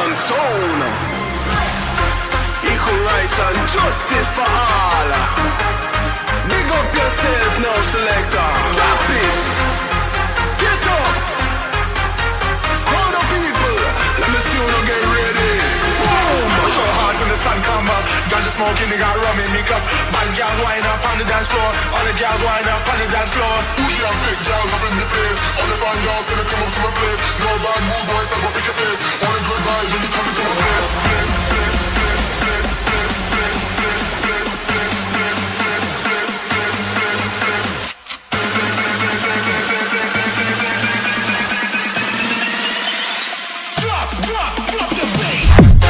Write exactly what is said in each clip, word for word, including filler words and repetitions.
champion sound. Equal rights and justice for all. Big up yourself now, selector. Drop it. Get up. Crowd of people. Let me see you now get ready. Boom. So hard till the sun come up. Ganja smoking, they got rum in me cup. Bad girls wind up on the dance floor. All the girls wind up on the dance floor. Bougie and thick girls up in the place. All the fine girls gonna come up to my place. No bad mood boys, I go pick your face. Only good vibes when you come into my place. Place, place, place, place, place, place, place, place, place, place, place, place, place, place, place. Drop, drop, drop the bass.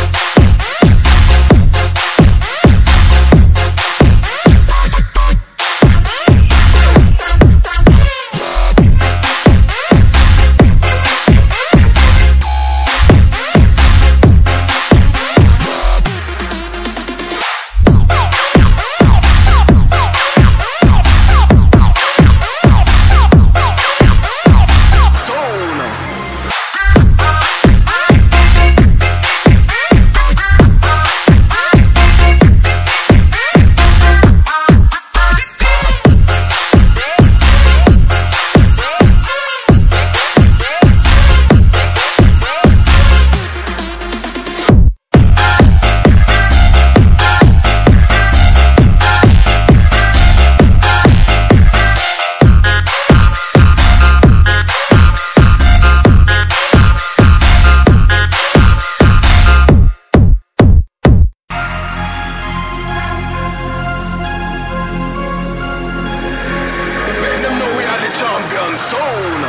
Champion sound.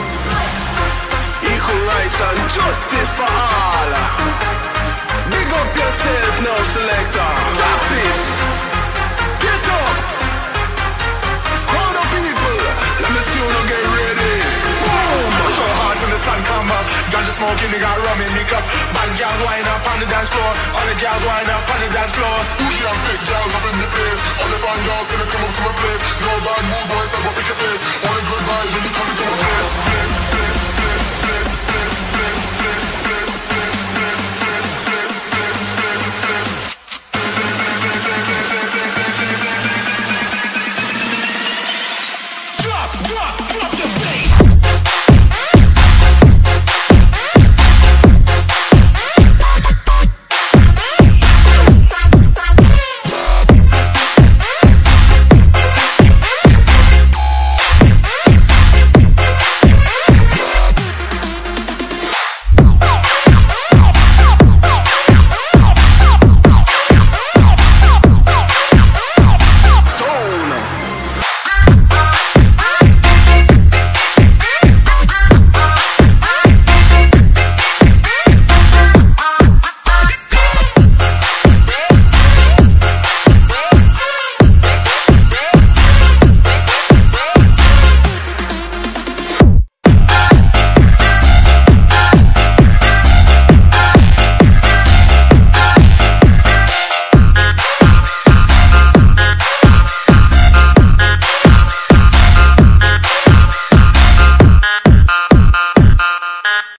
Equal rights and justice for all. Big up yourself now, selector. Drop it. Get up. Crowd of people. Let me see you now get ready. Boom. So hard till the sun come up. Ganja smoking, they got rum in me cup. Bad girls wind up on the dance floor. All the girls wind up on the dance floor. Bougie and thick girls up in the place. All the fine girls gonna come up to my place. No bad